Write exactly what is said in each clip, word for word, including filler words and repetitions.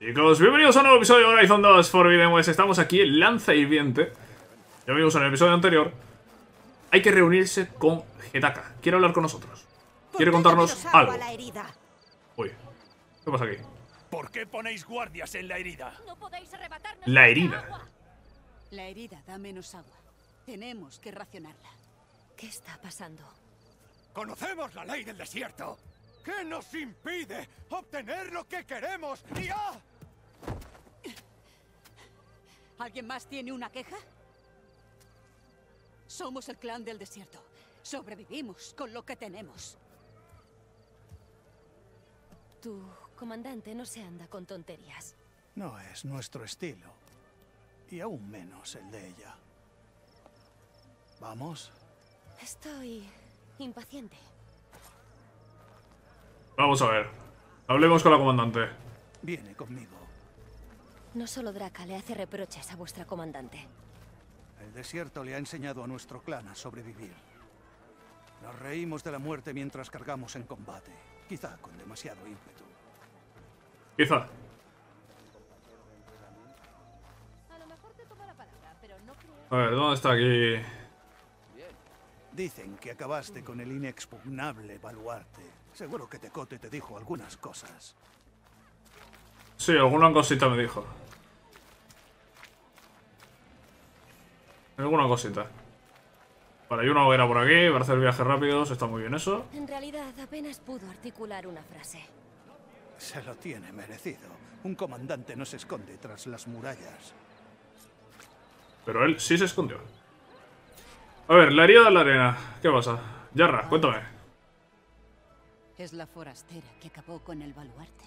Chicos, bienvenidos a un nuevo episodio de Horizon dos Forbidden West. Estamos aquí en Lanza Hirviente. Ya vimos en el episodio anterior. Hay que reunirse con Jetaka. Quiere hablar con nosotros. Quiere contarnos algo. Uy, ¿qué pasa aquí? ¿Por qué ponéis guardias en la herida? No podéis arrebatarnos La herida. agua. La herida da menos agua. Tenemos que racionarla. ¿Qué está pasando? ¡Conocemos la ley del desierto! ¿Qué nos impide obtener lo que queremos? ¡Y ¡ah! ¿Alguien más tiene una queja? Somos el clan del desierto. Sobrevivimos con lo que tenemos. Tu comandante no se anda con tonterías. No es nuestro estilo. Y aún menos el de ella. ¿Vamos? Estoy impaciente. Vamos a ver. Hablemos con la comandante. Viene conmigo. No solo Draka le hace reproches a vuestra comandante. El desierto le ha enseñado a nuestro clan a sobrevivir. Nos reímos de la muerte mientras cargamos en combate. Quizá con demasiado ímpetu. Quizá. A ver, ¿dónde está aquí? Dicen que acabaste con el inexpugnable baluarte. Seguro que Tecote te dijo algunas cosas. Sí, alguna cosita me dijo. Alguna cosita. Vale, hay una hoguera por aquí para hacer viajes rápidos. Está muy bien eso. En realidad, apenas pudo articular una frase. Se lo tiene merecido. Un comandante no se esconde tras las murallas. Pero él sí se escondió. A ver, la herida de la arena. ¿Qué pasa? Yarra, cuéntame. Es la forastera que acabó con el baluarte.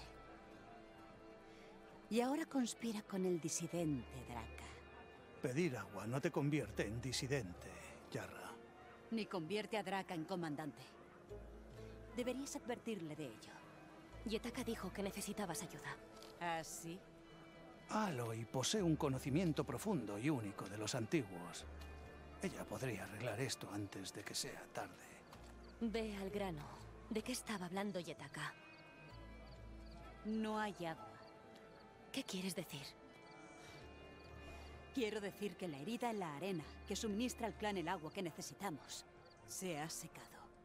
Y ahora conspira con el disidente Draka. Pedir agua no te convierte en disidente, Yarra. Ni convierte a Draka en comandante. Deberías advertirle de ello. Jetaka dijo que necesitabas ayuda. ¿Ah, sí? Aloy posee un conocimiento profundo y único de los antiguos. Ella podría arreglar esto antes de que sea tarde. Ve al grano. ¿De qué estaba hablando Jetaka? No hay agua. ¿Qué quieres decir? Quiero decir que la herida en la arena, que suministra al clan el agua que necesitamos, se ha secado.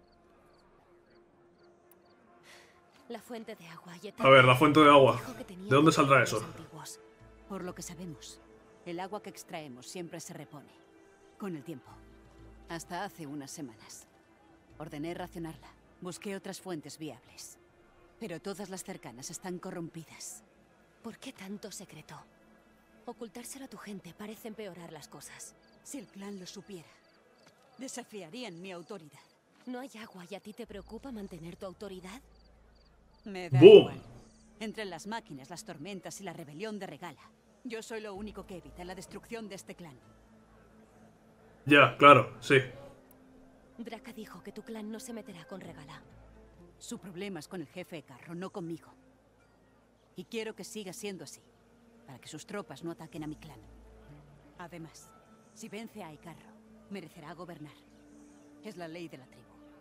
La fuente de agua, Jetaka. A ver, la fuente de agua. Dijo que tenía ¿De dónde que saldrá ver eso? con los antiguos. Por lo que sabemos, el agua que extraemos siempre se repone. Con el tiempo. Hasta hace unas semanas. Ordené racionarla. Busqué otras fuentes viables. Pero todas las cercanas están corrompidas. ¿Por qué tanto secreto? Ocultárselo a tu gente parece empeorar las cosas. Si el clan lo supiera, desafiarían mi autoridad. ¿No hay agua y a ti te preocupa mantener tu autoridad? Me da ¡Bum! igual. Entre las máquinas, las tormentas y la rebelión de Regala, yo soy lo único que evita la destrucción de este clan. Ya, claro, sí. Draka dijo que tu clan no se meterá con Regala. Su problema es con el jefe Carro, no conmigo. Y quiero que siga siendo así, para que sus tropas no ataquen a mi clan. Además, si vence a Icarro, merecerá gobernar. Es la ley de la tribu.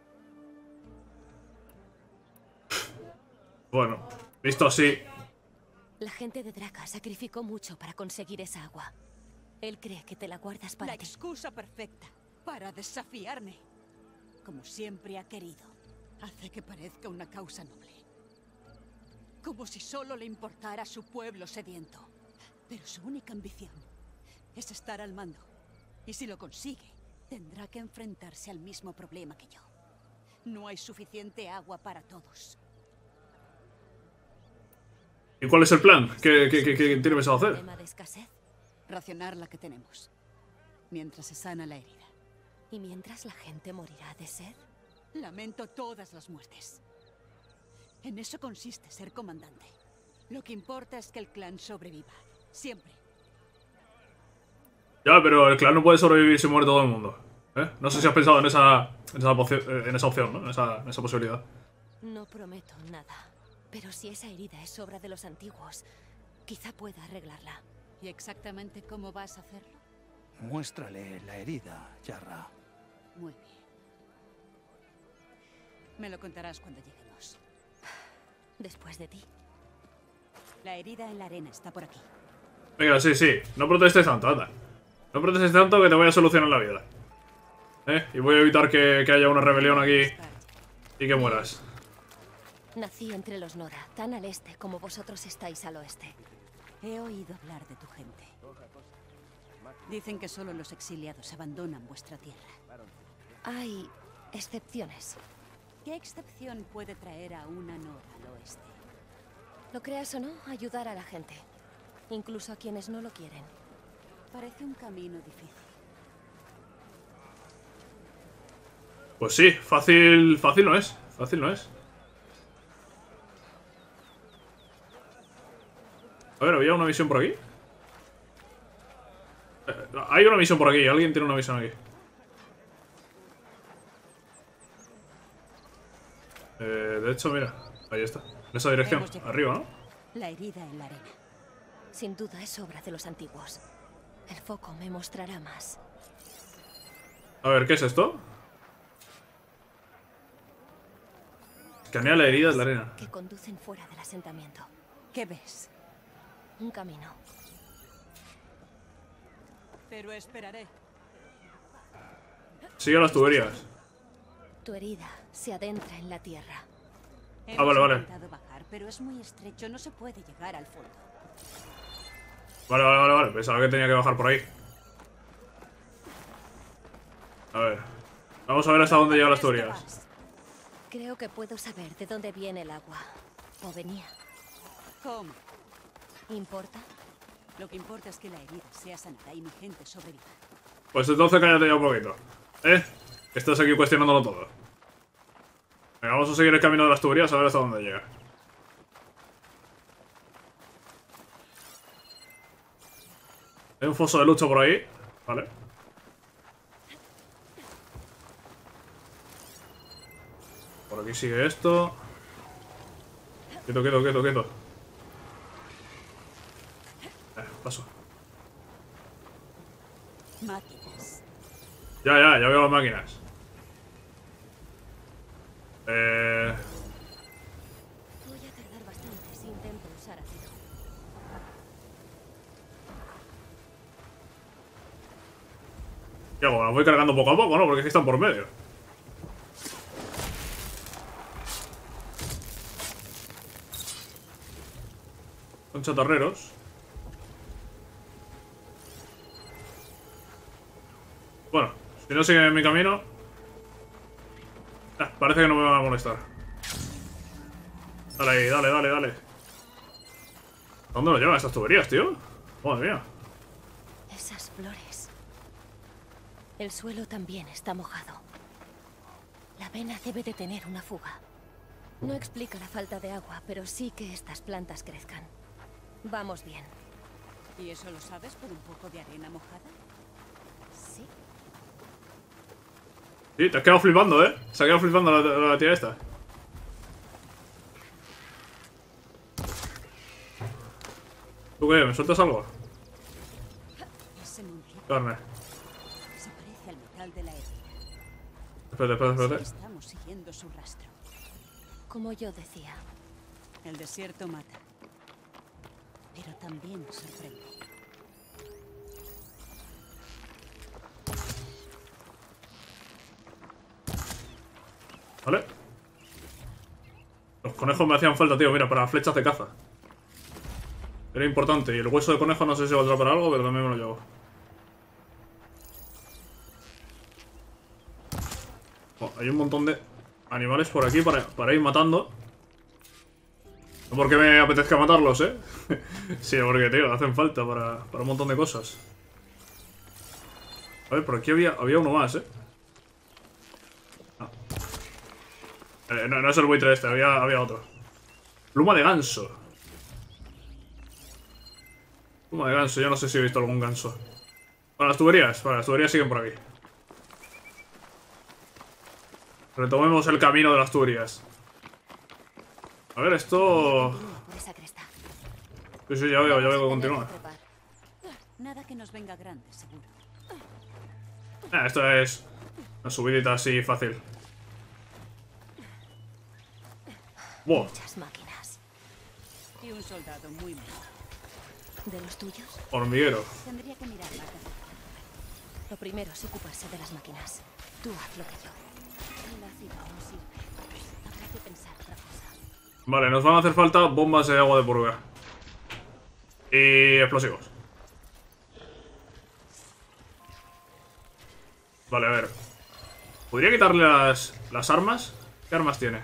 Bueno, visto así. La gente de Draka sacrificó mucho para conseguir esa agua. Él cree que te la guardas para La ti. excusa perfecta para desafiarme. Como siempre ha querido. Hace que parezca una causa noble. Como si solo le importara a su pueblo sediento. Pero su única ambición es estar al mando. Y si lo consigue, tendrá que enfrentarse al mismo problema que yo. No hay suficiente agua para todos. ¿Y cuál es el plan? ¿Qué, qué, qué, qué tiene pensado hacer? ¿Problema de escasez? Racionar la que tenemos. Mientras se sana la herida. ¿Y mientras la gente morirá de sed? Lamento todas las muertes. En eso consiste ser comandante. Lo que importa es que el clan sobreviva. Siempre. Ya, pero el clan no puede sobrevivir si muere todo el mundo. ¿Eh? No sé si has pensado en esa, en esa, poci- en esa opción, ¿no? En esa, en esa posibilidad. No prometo nada. Pero si esa herida es obra de los antiguos, quizá pueda arreglarla. ¿Y exactamente cómo vas a hacerlo? Muéstrale la herida, Yarra. Muy bien. Me lo contarás cuando lleguemos. Después de ti. La herida en la arena está por aquí. Venga, sí, sí. No protestes tanto, anda. No protestes tanto que te voy a solucionar la vida. ¿Eh? Y voy a evitar que, que haya una rebelión aquí y que mueras. Nací entre los Nora, tan al este como vosotros estáis al oeste. He oído hablar de tu gente. Dicen que solo los exiliados abandonan vuestra tierra. Hay excepciones. ¿Qué excepción puede traer a una Nora al oeste? Lo creas o no, ayudar a la gente. Incluso a quienes no lo quieren. Parece un camino difícil. Pues sí, fácil, fácil no es. Fácil no es. A ver, ¿había una misión por aquí? Eh, hay una misión por aquí, alguien tiene una misión aquí. Eh, de hecho, mira, ahí está. En esa dirección, arriba, ¿no? La herida en la arena. Sin duda es obra de los antiguos. El foco me mostrará más. A ver, ¿qué es esto? Escanea la herida de la arena. Que conducen fuera del asentamiento. ¿Qué ves? Un camino. Pero esperaré. Sigue las tuberías. Tu herida se adentra en la tierra. Ah, vale, vale. Hemos intentado bajar, pero es muy estrecho, no se puede llegar al fondo. Vale, vale, vale, vale. Pensaba que tenía que bajar por ahí. A ver. Vamos a ver hasta dónde llegan las tuberías. Creo que puedo saber de dónde viene el agua. O venía. ¿Cómo? ¿Importa? Lo que importa es que la herida sea sanada y mi gente sobreviva. Pues entonces cállate ya un poquito. ¿Eh? Estás aquí cuestionándolo todo. Venga, vamos a seguir el camino de las tuberías a ver hasta dónde llega. Hay un foso de lucha por ahí. Vale. Por aquí sigue esto. Quieto, quieto, quieto, quieto. Eh, paso. Máquinas. Ya, ya, ya veo las máquinas. Eh... Voy a tardar bastante si intento usar ácido. ¿Qué hago? Las voy cargando poco a poco, ¿no? Porque es que están por medio. Son chatarreros. Bueno, si no siguen en mi camino... Ah, parece que no me van a molestar. Dale ahí, dale, dale, dale. ¿A dónde nos llevan estas tuberías, tío? Madre mía. Esas flores. El suelo también está mojado. La vena debe de tener una fuga. No explica la falta de agua, pero sí que estas plantas crezcan. Vamos bien. ¿Y eso lo sabes por un poco de arena mojada? Sí. Sí, te has quedado flipando, ¿eh? Se ha quedado flipando la, la tía esta. ¿Tú qué? ¿Me sueltas algo? Ese muñeco Carne. se parece al metal de la herida. Espérate, espérate, Sí, espérate. estamos siguiendo su rastro. Como yo decía. El desierto mata. Pero también sorprende. ¿Vale? Los conejos me hacían falta, tío. Mira, para flechas de caza. Era importante. Y el hueso de conejo no sé si valdrá para algo, pero también me lo llevo. Oh, hay un montón de animales por aquí para, para ir matando. No porque me apetezca matarlos, ¿eh? Sí, porque, tío, hacen falta para, para un montón de cosas. A ver, por aquí había, había uno más, ¿eh? Ah. Eh, no, no es el buitre este, había, había otro. Pluma de ganso. Pluma de ganso, yo no sé si he visto algún ganso. Bueno, las tuberías, vale, las tuberías siguen por aquí. Retomemos el camino de las tuberías. A ver, esto... Por esa cresta. Sí, sí, ya veo, ya veo que Vamos a tener continúa. que trepar. Nada que nos venga grande, seguro. Ah, esto es una subidita así fácil. Buah, Muchas máquinas. Y un soldado muy malo. ¿De los tuyos? Hormiguero. Tendría que mirar la cabeza. Lo primero es ocuparse de las máquinas. Tú haz lo que yo. El ácido no sirve. Habrá que pensar otra cosa. Vale, nos van a hacer falta bombas de agua de purga. Y explosivos. Vale, a ver. ¿Podría quitarle las, las armas? ¿Qué armas tiene?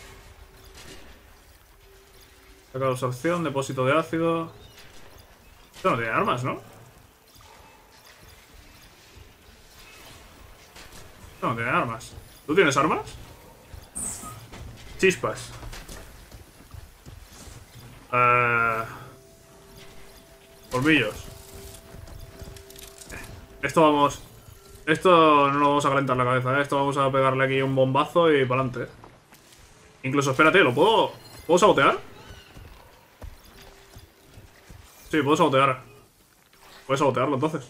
Saca de absorción, depósito de ácido. Esto no tiene armas, ¿no? Esto no tiene armas. ¿Tú tienes armas? Chispas. Eh... Colmillos. Esto vamos... Esto no lo vamos a calentar la cabeza, ¿eh? Esto vamos a pegarle aquí un bombazo y para adelante. Incluso, espérate, ¿lo puedo... ¿Puedo sabotear? Sí, puedo sabotear. Puedo sabotearlo entonces.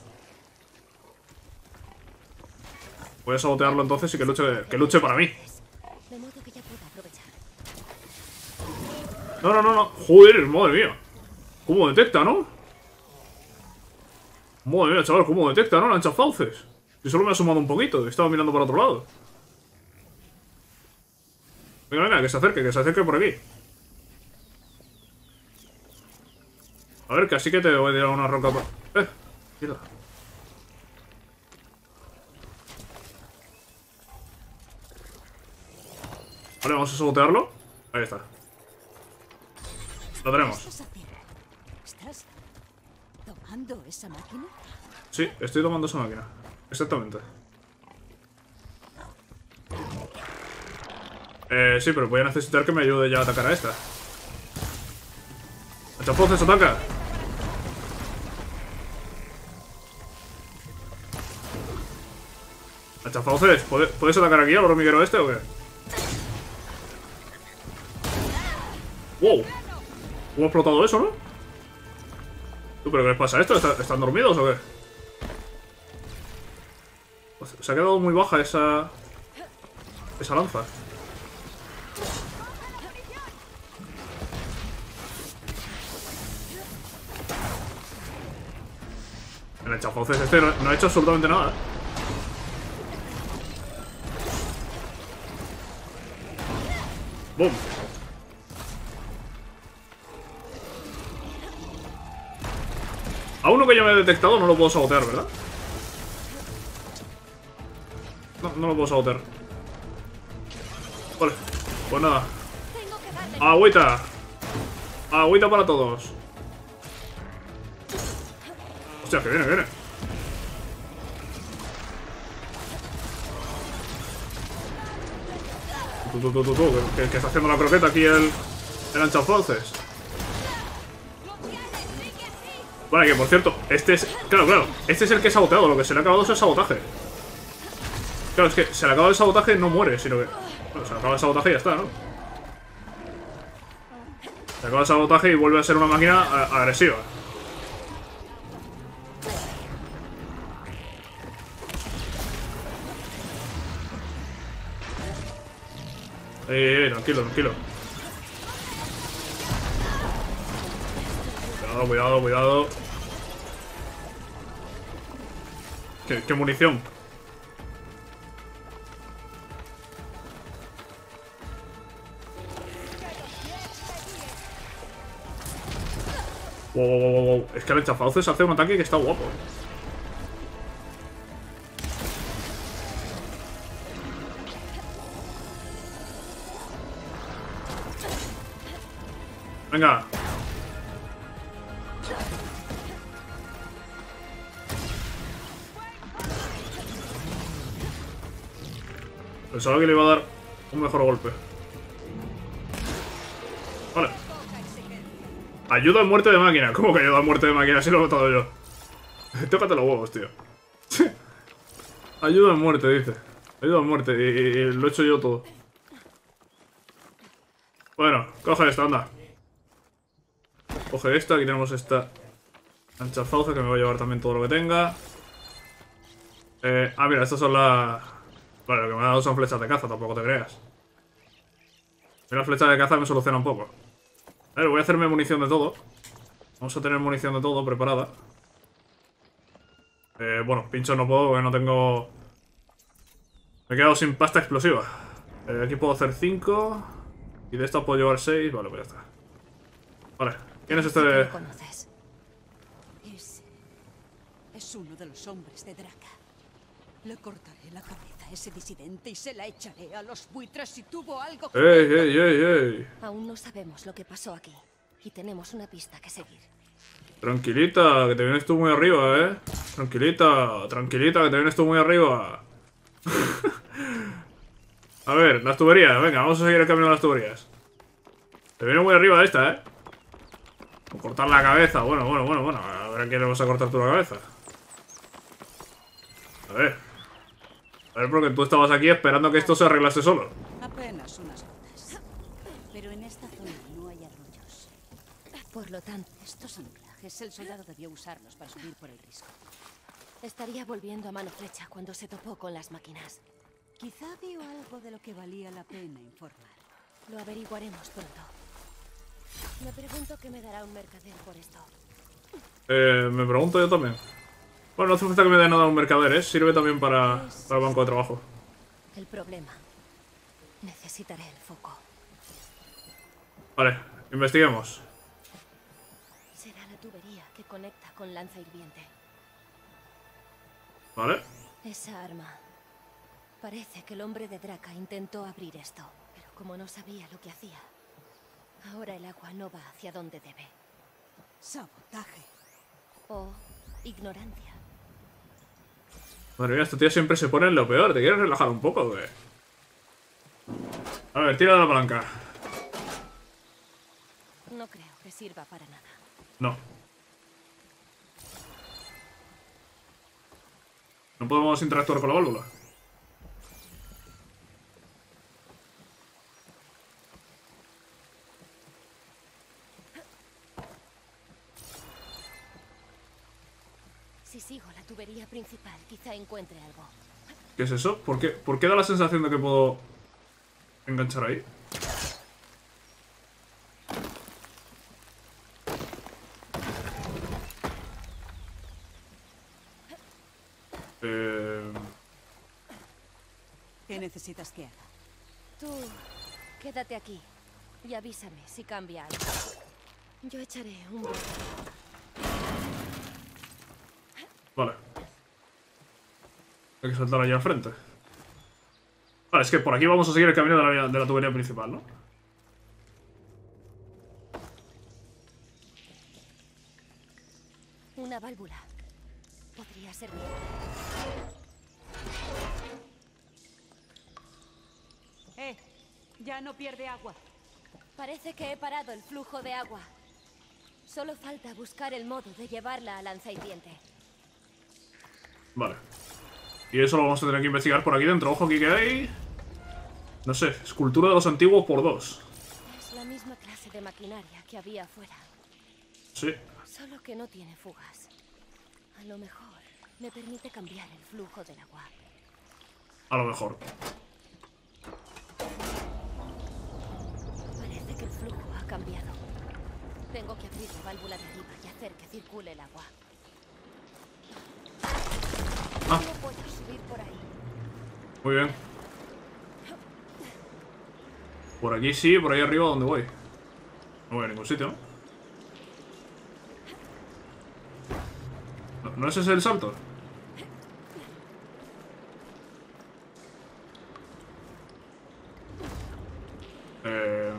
Voy a sabotearlo entonces y que luche, que luche para mí. De modo que ya pueda aprovechar. No, no, no, no. Joder, madre mía. ¿Cómo detecta, no? Madre mía, chaval, ¿cómo detecta, no? Lanchafauces. Y solo me ha sumado un poquito. Estaba mirando para otro lado. Venga, venga, que se acerque, que se acerque por aquí. A ver, que así que te voy a tirar una roca para... Eh, mira. Vale, vamos a sabotearlo. Ahí está. Lo tenemos. ¿Qué estás haciendo? ¿Estás tomando esa máquina? Sí, estoy tomando esa máquina. Exactamente. Eh, sí, pero voy a necesitar que me ayude ya a atacar a esta. ¡Lanchafauces, ataca! Lanchafauces, ¿puedes, ¿puedes atacar aquí al hormiguero este o qué? ¡Wow! ¿Cómo ha explotado eso, no? ¿Tú, pero qué les pasa a esto? ¿Están dormidos o qué? Se ha quedado muy baja esa... Esa lanza. El lanchafauces este no, no ha hecho absolutamente nada. ¡Bum! A uno que ya me he detectado no lo puedo sabotear, ¿verdad? No, no lo puedo sabotear. Vale, pues nada. Agüita. Agüita para todos. Hostia, que viene, que viene. Tú, tú, tú, tú, tú, que, que está haciendo la croqueta aquí el, el lanchafauces. Vale, que por cierto, este es... Claro, claro, este es el que he saboteado. Lo que se le ha acabado es el sabotaje. Claro, es que se le acaba el sabotaje y no muere, sino que... Bueno, se le acaba el sabotaje y ya está, ¿no? Se acaba el sabotaje y vuelve a ser una máquina agresiva. Eh, eh, tranquilo, tranquilo. Cuidado, cuidado, cuidado. ¿Qué, qué munición? Wow, wow, wow, wow. Es que el lanchafauces hace un ataque que está guapo. Venga. Pensaba que le iba a dar un mejor golpe. Vale. Ayuda a muerte de máquina. ¿Cómo que ayuda a muerte de máquina? Si lo he matado yo. Tócate los huevos, tío. Ayuda a muerte, dice. Ayuda a muerte. Y, y, y lo he hecho yo todo. Bueno, coge esta, anda. Coge esta. Aquí tenemos esta lanchafauces que me va a llevar también todo lo que tenga. Eh, ah, mira, estas son las... Vale, lo que me ha dado son flechas de caza, tampoco te creas. Mira, las flechas de caza me soluciona un poco. A ver, voy a hacerme munición de todo. Vamos a tener munición de todo preparada. Eh, bueno, pincho no puedo porque no tengo... Me he quedado sin pasta explosiva. Eh, aquí puedo hacer cinco. Y de esta puedo llevar seis. Vale, pues ya está. Vale, ¿quién es este ¿Tú de...? lo conoces? Es... es uno de los hombres de Draka. Le cortaré la cabeza a ese disidente y se la echaré a los buitres si tuvo algo que... ¡Ey, ey, ey, ey! Aún no sabemos lo que pasó aquí. Y tenemos una pista que seguir. Tranquilita, que te vienes tú muy arriba, ¿eh? Tranquilita, tranquilita, que te vienes tú muy arriba. A ver, las tuberías, venga, vamos a seguir el camino de las tuberías. Te viene muy arriba esta, ¿eh? O cortar la cabeza, bueno, bueno, bueno, bueno. A ver a quién le vas a cortar tú la cabeza. A ver. A ver, porque tú estabas aquí esperando que esto se arreglase solo. Apenas unas gotas. Pero en esta zona no hay arroyos. Por lo tanto, Estos son anclajes. El soldado debió usarlos para subir por el risco. estaría volviendo a mano flecha cuando se topó con las máquinas. Quizá vio algo de lo que valía la pena informar. Lo averiguaremos pronto. Me pregunto qué me dará un mercader por esto. Eh, me pregunto yo también. Bueno, no hace falta que me dé nada a un mercader, ¿eh? Sirve también para, para el banco de trabajo. El problema. Necesitaré el foco. Vale, investiguemos. Será la tubería que conecta con lanza hirviente. Vale. Esa arma. Parece que el hombre de Draka intentó abrir esto, pero como no sabía lo que hacía, ahora el agua no va hacia donde debe. Sabotaje. O ignorancia. Madre mía, esta tía siempre se pone en lo peor. ¿Te quieres relajar un poco o qué? A ver, tira de la palanca. No creo que sirva para nada. No. No podemos interactuar con la válvula. Si sigo la tubería principal, quizá encuentre algo. ¿Qué es eso? ¿Por qué, ¿Por qué da la sensación de que puedo enganchar ahí? Eh... ¿Qué necesitas que haga? Tú, quédate aquí y avísame si cambia algo. Yo echaré un vistazo. Vale. Hay que saltar allá al frente. Vale, es que por aquí vamos a seguir el camino de la, de la tubería principal, ¿no? Una válvula. Podría servir. ¡Eh! Ya no pierde agua. Parece que he parado el flujo de agua. Solo falta buscar el modo de llevarla a lanza hirviente. Vale. Y eso lo vamos a tener que investigar por aquí dentro. Ojo, aquí que hay... No sé, escultura de los antiguos por dos. Es la misma clase de maquinaria que había afuera. Sí. Solo que no tiene fugas. A lo mejor me permite cambiar el flujo del agua. A lo mejor. Parece que el flujo ha cambiado. Tengo que abrir la válvula de arriba y hacer que circule el agua. Ah. No puedo subir por ahí. Muy bien. Por aquí sí, por ahí arriba, ¿dónde voy? No voy a ningún sitio, ¿no? ¿No, ¿no es ese el salto? Eh...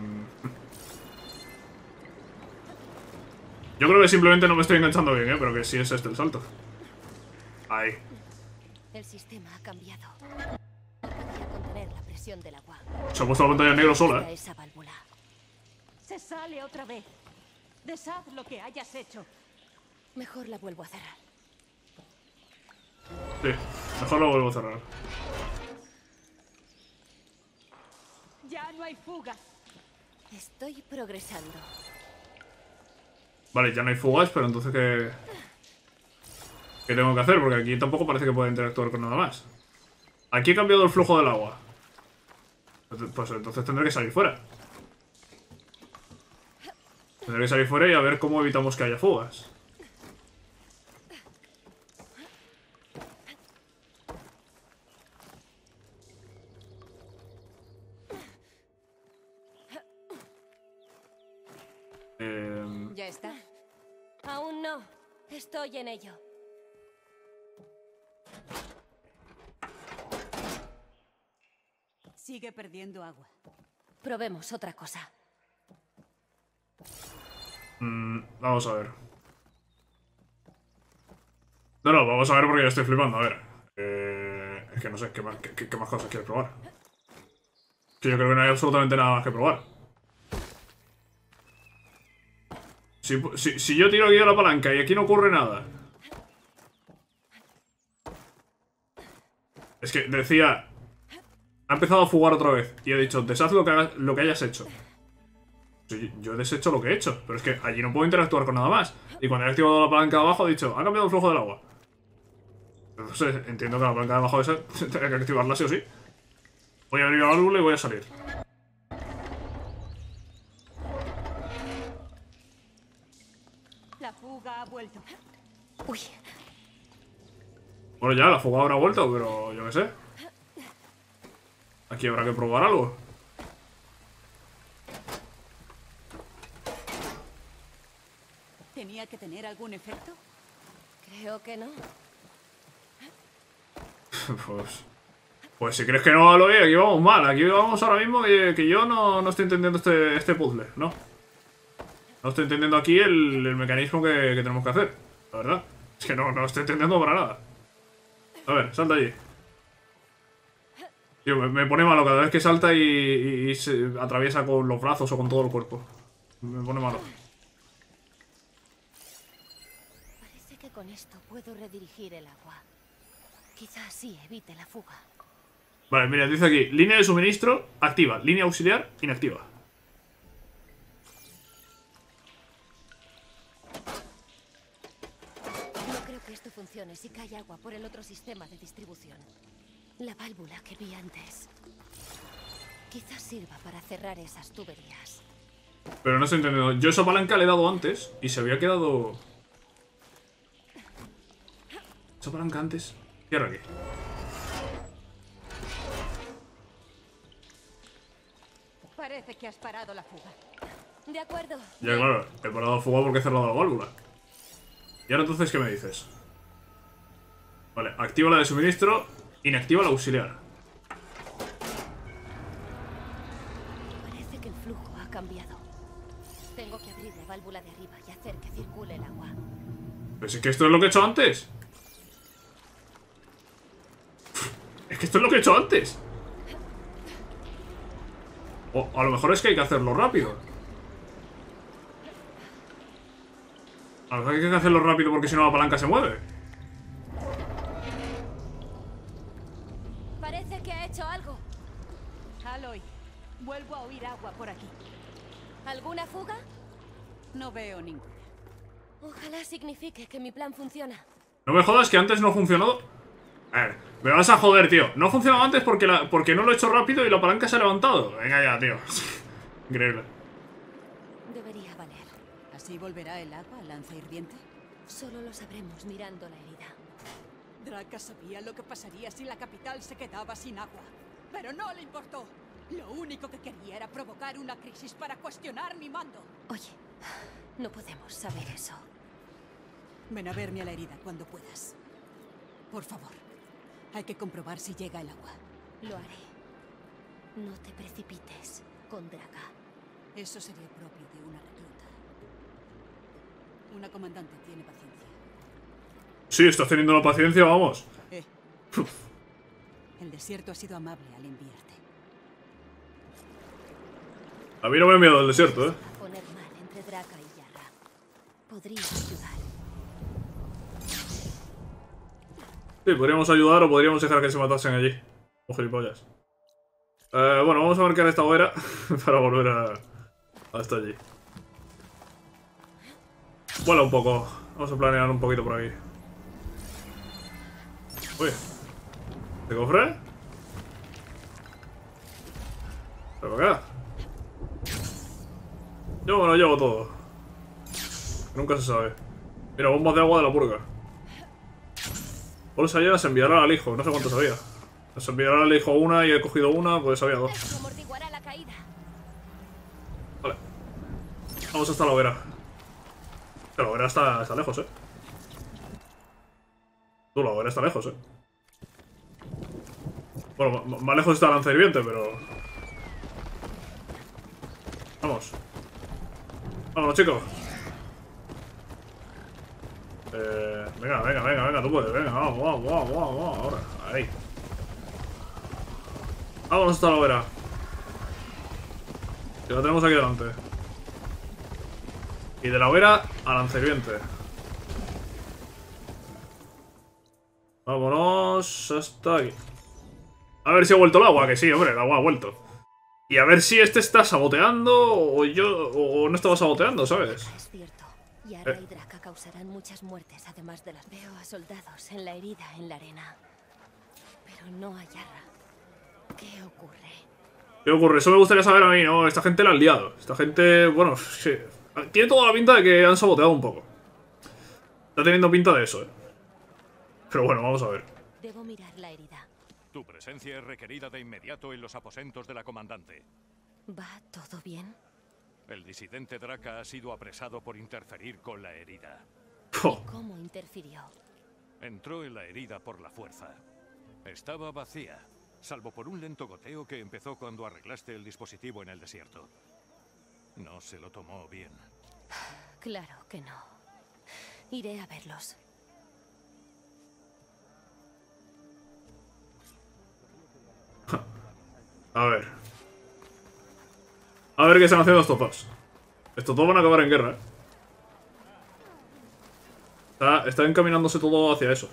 Yo creo que simplemente no me estoy enganchando bien, ¿eh? Pero que sí es este el salto. Ahí. El sistema ha cambiado. No podía contener la presión del agua. Se ha puesto la pantalla en negro sola, Está ¿eh? esa válvula. Se sale otra vez. Deshaz lo que hayas hecho. Mejor la vuelvo a cerrar. Sí, mejor lo vuelvo a cerrar. Ya no hay fuga. Estoy progresando. Vale, ya no hay fugas, pero entonces ¿qué... ¿Qué tengo que hacer? Porque aquí tampoco parece que pueda interactuar con nada más. Aquí he cambiado el flujo del agua. Pues entonces tendré que salir fuera. Tendré que salir fuera y a ver cómo evitamos que haya fugas. Eh... ¿Ya está? Aún no. Estoy en ello. Sigue perdiendo agua. Probemos otra cosa. Mm, vamos a ver. No, no, vamos a ver porque ya estoy flipando. A ver. Eh, es que no sé, ¿qué más, qué, qué más cosas quieres probar? Que yo creo que no hay absolutamente nada más que probar. Si, si, si yo tiro aquí a la palanca y aquí no ocurre nada. Es que decía... Ha empezado a fugar otra vez. Y he dicho, deshaz lo que, hagas, lo que hayas hecho. Sí, yo he deshecho lo que he hecho. Pero es que allí no puedo interactuar con nada más. Y cuando he activado la palanca de abajo he dicho, ha cambiado el flujo del agua. Entonces entiendo que la palanca de abajo esa tenía que activarla sí o sí. Voy a abrir la válvula y voy a salir. La fuga ha vuelto. Uy. Bueno, ya, la fuga habrá vuelto, pero yo qué sé. Aquí habrá que probar algo. ¿Tenía que tener algún efecto? Creo que no. Pues... Pues si crees que no lo ve, aquí vamos mal. Aquí vamos ahora mismo que, que yo no, no estoy entendiendo este, este puzzle, ¿no? No estoy entendiendo aquí el, el mecanismo que, que tenemos que hacer. La verdad. Es que no, no estoy entendiendo para nada. A ver, salta allí. Tío, me, me pone malo cada vez que salta y, y, y se atraviesa con los brazos o con todo el cuerpo. Me pone malo. Parece que con esto puedo redirigir el agua. Quizás sí evite la fuga. Vale, mira, dice aquí, línea de suministro activa, línea auxiliar inactiva. No creo que esto funcione si cae agua por el otro sistema de distribución. La válvula que vi antes. Quizás sirva para cerrar esas tuberías. Pero no estoy entendiendo. Yo esa palanca le he dado antes y se había quedado... Esa palanca antes... Cierra aquí. Parece que has parado la fuga. De acuerdo. Ya, claro, he parado el fuego porque he cerrado la válvula. Y ahora entonces, ¿qué me dices? Vale, activa la de suministro, inactiva la auxiliar. Parece que el flujo ha cambiado. Tengo que abrir la válvula de arriba y hacer que circule el agua. Pero si es que esto es lo que he hecho antes. Es que esto es lo que he hecho antes. O a lo mejor es que hay que hacerlo rápido. A lo mejor hay que hacerlo rápido porque si no la palanca se mueve. Parece que ha hecho algo. Aloy, vuelvo a oír agua por aquí. ¿Alguna fuga? No veo ninguna. Ojalá signifique que mi plan funciona. No me jodas que antes no ha funcionado. A ver, me vas a joder, tío. No ha funcionado antes porque, la, porque no lo he hecho rápido y la palanca se ha levantado. Venga ya, tío. Increíble. Debería valer. ¿Así volverá el agua al lanza hirviente? Solo lo sabremos mirando la herida. Draka sabía lo que pasaría si la capital se quedaba sin agua. Pero no le importó. Lo único que quería era provocar una crisis para cuestionar mi mando. Oye, no podemos saber eso. Ven a verme a la herida cuando puedas. Por favor. Hay que comprobar si llega el agua. Lo haré. No te precipites con Draka. Eso sería propio de una recluta. Una comandante tiene paciencia. Sí, estás teniendo la paciencia, vamos. Eh. El desierto ha sido amable al enviarte. A mí no me ha enviado el desierto, eh. A poner mal entre Draka y Yarra. Podría ayudar. Sí, podríamos ayudar o podríamos dejar que se matasen allí. O gilipollas. Eh, bueno, vamos a marcar esta hoguera para volver a... hasta allí. Vuela un poco. Vamos a planear un poquito por aquí. Uy. ¿Te cofre? Pero acá. Yo me lo llevo todo. Nunca se sabe. Mira, bombas de agua de la purga. Bolsa llena se enviará al hijo. No sé cuánto sabía. Se enviará al hijo una y he cogido una, pues había dos. Esto amortiguará la caída. Vale. Vamos hasta la hoguera. La hoguera está, está lejos, eh. Tú, la hoguera está lejos, eh. Bueno, más lejos está la lanza hirviente, pero... Vamos. Vámonos, chicos. Eh, venga, venga, venga, venga, tú puedes, venga, vamos, vamos, vamos, vamos, vamos, ahora, ahí. Vámonos hasta la hoguera. Que la tenemos aquí delante. Y de la hoguera a lancerviente. Vámonos hasta aquí. A ver si ha vuelto el agua, que sí, hombre, el agua ha vuelto. Y a ver si este está saboteando o yo o no estaba saboteando, ¿sabes? Es cierto. Yarra Eh. y Draka causarán muchas muertes, además de las... Veo a soldados en la herida en la arena. Pero no a Yarra. ¿Qué ocurre? ¿Qué ocurre? Eso me gustaría saber a mí, ¿no? Esta gente la han liado. Esta gente, bueno, sí. Tiene toda la pinta de que han saboteado un poco. Está teniendo pinta de eso, ¿eh? Pero bueno, vamos a ver. Debo mirar la herida. Tu presencia es requerida de inmediato en los aposentos de la comandante. ¿Va todo bien? El disidente Draka ha sido apresado por interferir con la herida. Oh, ¿Cómo interfirió? Entró en la herida por la fuerza. Estaba vacía, salvo por un lento goteo que empezó cuando arreglaste el dispositivo en el desierto. No se lo tomó bien. Claro que no. Iré a verlos. a ver. A ver qué están haciendo estos dos. Estos dos van a acabar en guerra, ¿eh? Está, está encaminándose todo hacia eso.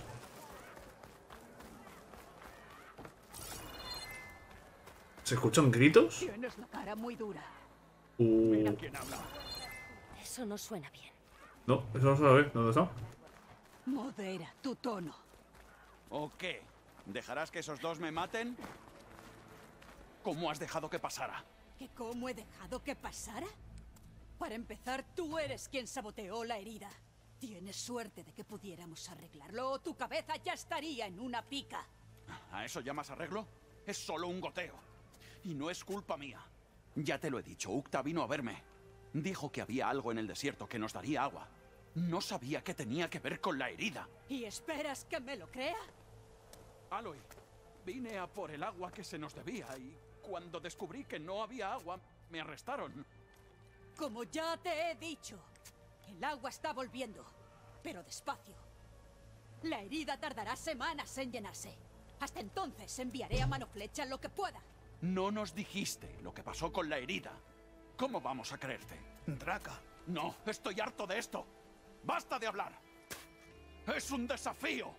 ¿Se escuchan gritos? Tienes la cara muy dura. Uh, ¿Quién habla? Eso no suena bien. no, eso no se sabe. ¿Dónde está? Modera tu tono. ¿O qué? ¿Dejarás que esos dos me maten? ¿Cómo has dejado que pasara? ¿Que cómo he dejado que pasara? Para empezar, tú eres quien saboteó la herida. Tienes suerte de que pudiéramos arreglarlo o tu cabeza ya estaría en una pica. ¿A eso llamas arreglo? Es solo un goteo. Y no es culpa mía. Ya te lo he dicho, Ukta vino a verme. Dijo que había algo en el desierto que nos daría agua. No sabía que tenía que ver con la herida. ¿Y esperas que me lo crea? Aloy, vine a por el agua que se nos debía y cuando descubrí que no había agua, me arrestaron. Como ya te he dicho, el agua está volviendo, pero despacio. La herida tardará semanas en llenarse. Hasta entonces enviaré a mano flecha lo que pueda. No nos dijiste lo que pasó con la herida. ¿Cómo vamos a creerte? Draka, No, estoy harto de esto. ¡Basta de hablar! ¡Es un desafío!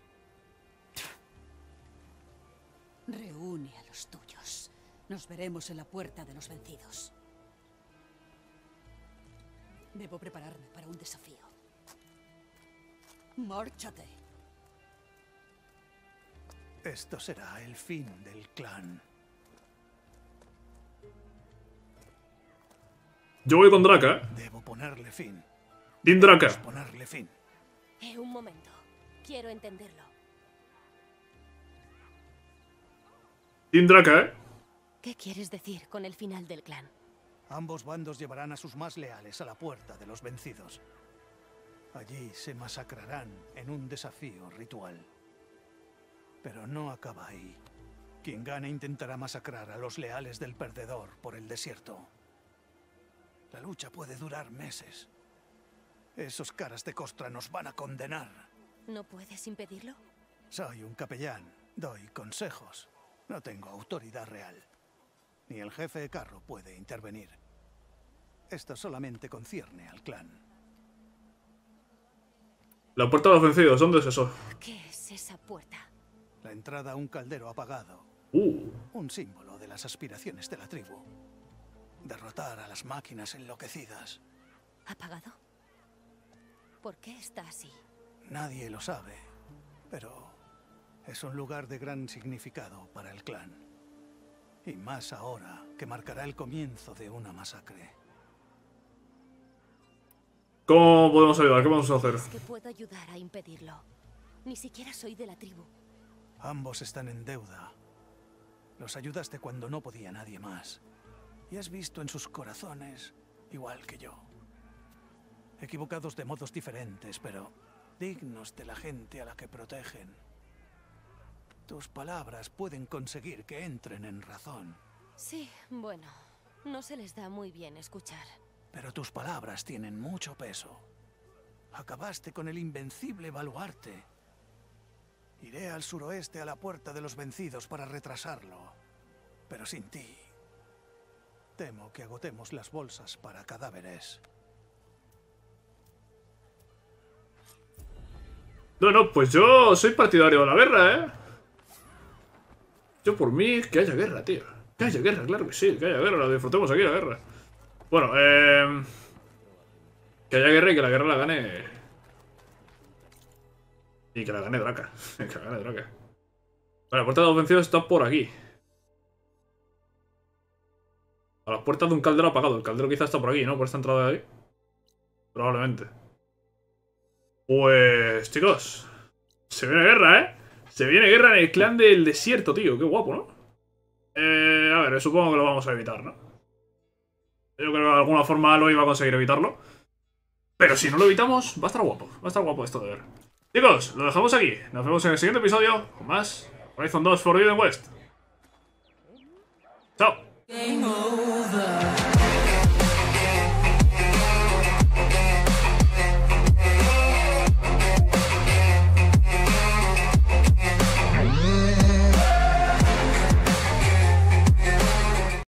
Reúne a los tuyos. Nos veremos en la puerta de los vencidos. Debo prepararme para un desafío. Márchate. esto será el fin del clan. Yo voy con Draka, ¿eh? Debo ponerle fin. Din Draka. Debemos ponerle fin. Eh, un momento. Quiero entenderlo. Din Draka, ¿eh? ¿Qué quieres decir con el final del clan? Ambos bandos llevarán a sus más leales a la puerta de los vencidos. Allí se masacrarán en un desafío ritual. Pero no acaba ahí. Quien gane intentará masacrar a los leales del perdedor por el desierto. La lucha puede durar meses. Esos caras de costra nos van a condenar. ¿No puedes impedirlo? Soy un capellán. Doy consejos. No tengo autoridad real. Ni el jefe de carro puede intervenir. Esto solamente concierne al clan. La puerta de los vencidos, ¿dónde es eso? ¿Qué es esa puerta? La entrada a un caldero apagado. Uh, Un símbolo de las aspiraciones de la tribu. Derrotar a las máquinas enloquecidas. ¿Apagado? ¿Por qué está así? Nadie lo sabe, pero es un lugar de gran significado para el clan. Y más ahora, que marcará el comienzo de una masacre. ¿Cómo podemos ayudar? ¿Qué vamos a hacer? Es que puedo ayudar a impedirlo. Ni siquiera soy de la tribu. Ambos están en deuda. Los ayudaste cuando no podía nadie más. Y has visto en sus corazones, igual que yo. Equivocados de modos diferentes, pero dignos de la gente a la que protegen. Tus palabras pueden conseguir que entren en razón. Sí, bueno, no se les da muy bien escuchar. Pero tus palabras tienen mucho peso. Acabaste con el invencible baluarte. Iré al suroeste a la puerta de los vencidos para retrasarlo. Pero sin ti, temo que agotemos las bolsas para cadáveres. No, no, pues yo soy partidario de la guerra, ¿eh? Yo por mí, que haya guerra, tío. Que haya guerra, claro que sí, que haya guerra, la disfrutemos aquí la guerra. Bueno, eh... que haya guerra y que la guerra la gane... Y que la gane Draka. Que la gane Draka. Vale, la puerta de los vencidos está por aquí. A la puerta de un caldero apagado. El caldero quizá está por aquí, ¿no? Por esta entrada de ahí. Probablemente. Pues, chicos. Se viene guerra, ¿eh? Se viene guerra en el clan del desierto, tío. Qué guapo, ¿no? Eh, a ver, supongo que lo vamos a evitar, ¿no? Yo creo que de alguna forma lo iba a conseguir evitarlo. Pero si no lo evitamos, va a estar guapo. Va a estar guapo esto de ver. Chicos, lo dejamos aquí. Nos vemos en el siguiente episodio con más Horizon dos Forbidden West. Chao. Game over.